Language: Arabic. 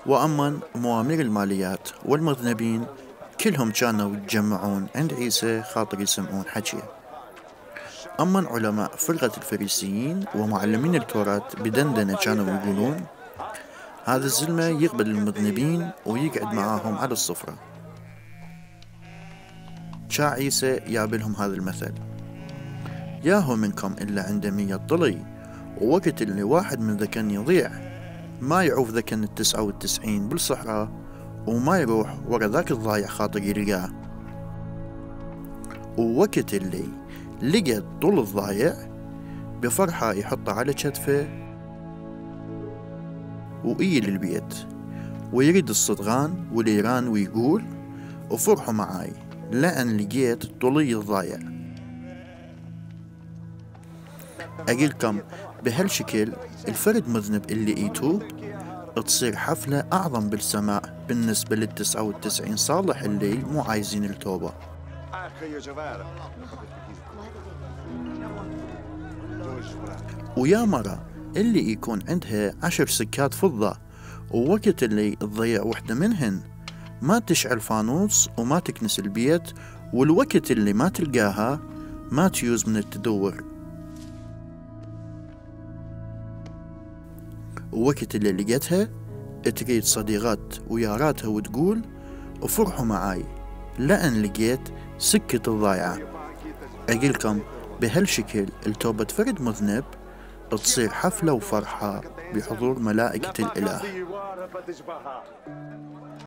وأما موامير الماليات والمذنبين كلهم كانوا يتجمعون عند عيسى خاطر يسمعون حكيه. أما علماء فرقة الفريسيين ومعلمين التوراة بدندنة كانوا يقولون هذا الزلمة يقبل المذنبين ويقعد معاهم على الصفرة. شا عيسى يابلهم هذا المثل: ياهو منكم إلا عنده 100 طلي، ووقت اللي واحد من ذكن يضيع ما يعوف ذكن 99 بالصحراء وما يروح ورا ذاك الضايع خاطر يلقاه. ووقت اللي لقى طول الضايع بفرحة يحطه على كتفه وإيه للبيت ويريد الصدغان والإيران ويقول وفرحوا معاي لأن لقيت طولي الضايع. أقولكم بهالشكل الفرد مذنب اللي إيتوه تصير حفلة أعظم بالسماء بالنسبة لل99 صالح اللي مو عايزين التوبة. ويا مرة اللي يكون عندها 10 سكات فضة ووقت اللي تضيع وحدة منهن ما تشعل فانوس وما تكنس البيت، والوقت اللي ما تلقاها ما تيوز من التدور، ووقت اللي لقيتها تريد صديقات وياراتها وتقول وفرحوا معاي لأن لقيت سكة الضايعة. أقولكم بهالشكل التوبة فرد مذنب تصير حفلة وفرحة بحضور ملائكة الإله.